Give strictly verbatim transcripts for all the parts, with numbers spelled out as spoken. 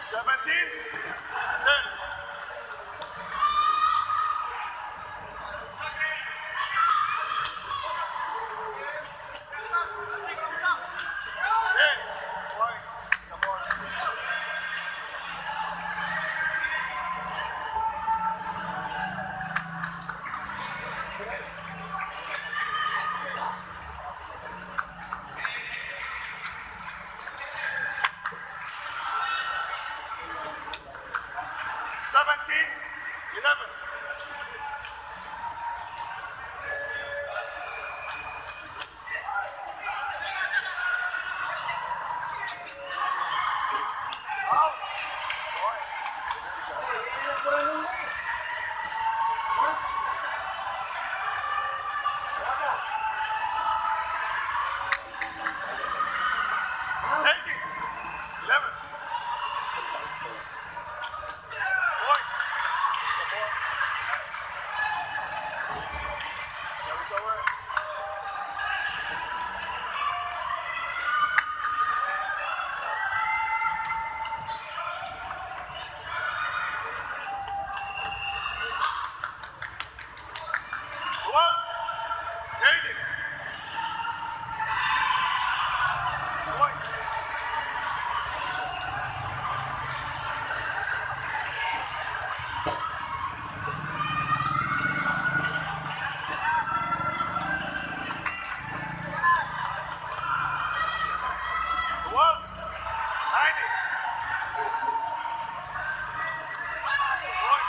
seventeen, ten. seventeen, eleven. Out. eighteen, eleven. Point. That was over. One, eighty. Point. One, ninety. Point.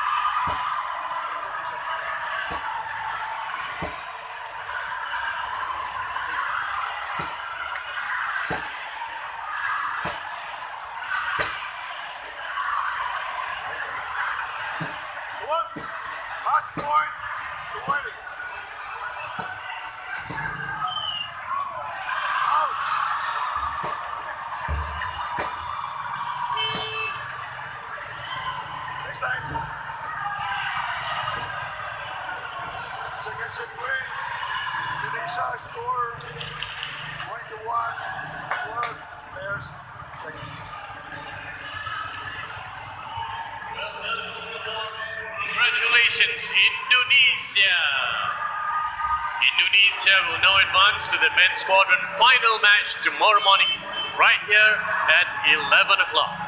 One, match point, twenty. Out. Next time. Second set win. Indonesia score twenty-one. One players. Second. Congratulations, Indonesia. Indonesia will now advance to the men's squadron final match tomorrow morning, right here at eleven o'clock.